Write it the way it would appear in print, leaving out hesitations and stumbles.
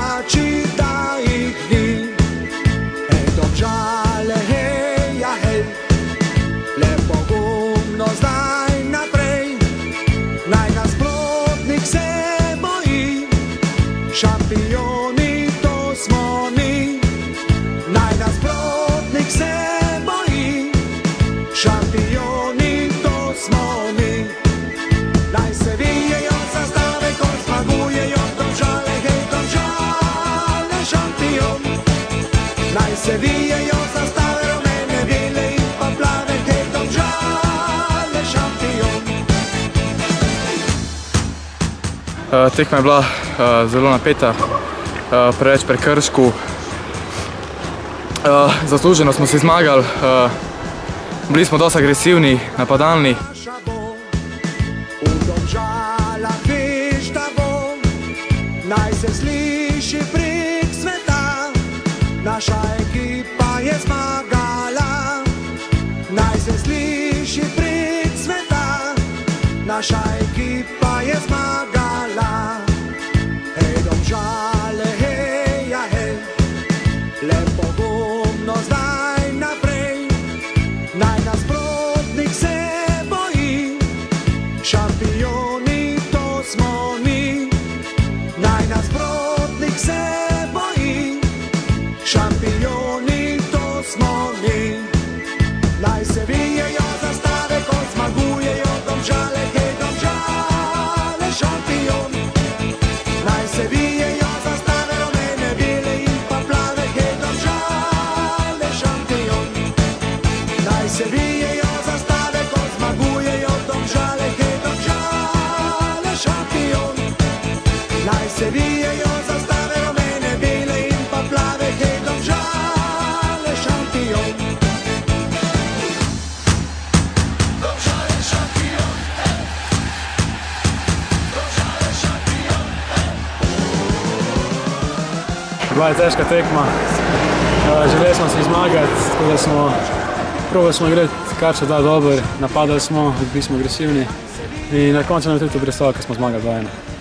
navijači, da jih ni. Hej, Domžale, hej, ja hej, le pogumno zdaj naprej, naj nasprotnik se boji, šampioni to smo mi. Naj nasprotnik se boji, šampioni to smo mi. Naj se vijejo zastave, ko zmagujejo Domžale, hej, Domžale, šampion. Naj se vijejo zastave, rumene, bele in pa plave, hej, Domžale, šampion. Tekma je bila zelo napeta, preveč prekrškov. Zasluženo smo si zmagali, bili smo dosti agresivni, napadalni. V Domžalah veš, da bo, naj se sliši prek sveta, naša ekipa je zmagala. Naj se sliši prek sveta, naša ekipa je zmagala. Hej, Domžale, hej, ja hej, le pogumno zdaj naprej, naj nasprotnik se boji, šampioni to smo mi. Naj nasprotnik se boji, šampioni to smo mi. Naj se vijejo zastave, ko zmagujejo Domžale, hej, Domžale, šampion. Naj se vijejo zastave, rumene, bele in pa plave, hej, Domžale, šampion. Naj se vijejo zastave, ko zmagujejo Domžale, hej, Domžale, šampion. Naj se vijejo zastave, rumene, bele in pa plave, hej, Domžale, šampion. Domžale, šampion. Domžale, šampion. Bila je težka tekma, želeli smo si zmagati, tako da smo probali igrati kar se da dobro, napadali smo, bili smo agresivni in na koncu nam je tudi prestalo, ko smo zmagali 2-1.